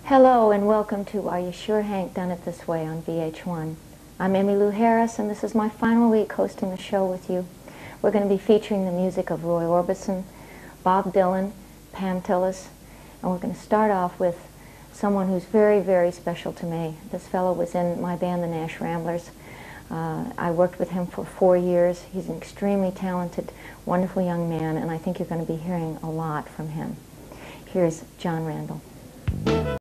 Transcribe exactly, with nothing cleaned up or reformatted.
Hello and welcome to Are You Sure Hank Done It This Way on V H one. I'm Emmylou Harris and this is my final week hosting the show with you. We're going to be featuring the music of Roy Orbison, Bob Dylan, Pam Tillis, and we're going to start off with someone who's very, very special to me. This fellow was in my band, the Nash Ramblers. Uh, I worked with him for four years. He's an extremely talented, wonderful young man, and I think you're going to be hearing a lot from him. Here's John Randall.